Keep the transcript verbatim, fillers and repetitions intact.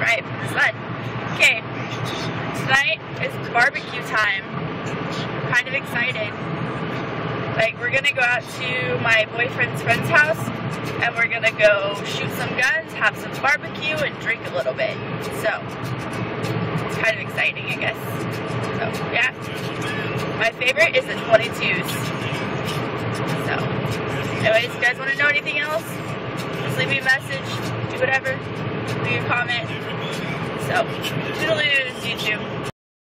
right from the sun. Okay, tonight is barbecue time. I'm kind of excited. Like, we're gonna go out to my boyfriend's friend's house, and we're gonna go shoot some guns, have some barbecue, and drink a little bit. So, it's kind of exciting, I guess. So, yeah. My favorite is the twenty-twos. So, anyways, if you guys want to know anything else, just leave me a message, do whatever, leave a comment. So, toodaloo, YouTube.